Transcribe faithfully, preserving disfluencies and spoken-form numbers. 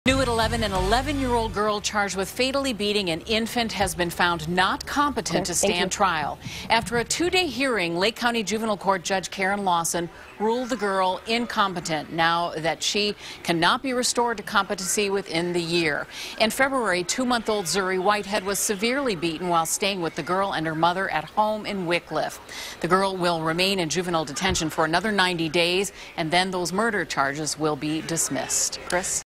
New at eleven, an eleven-year-old girl charged with fatally beating an infant has been found not competent to stand trial. After a two-day hearing, Lake County Juvenile Court Judge Karen Lawson ruled the girl incompetent now that she cannot be restored to competency within the year. In February, two-month-old Zuri Whitehead was severely beaten while staying with the girl and her mother at home in Wickliffe. The girl will remain in juvenile detention for another ninety days, and then those murder charges will be dismissed. Chris?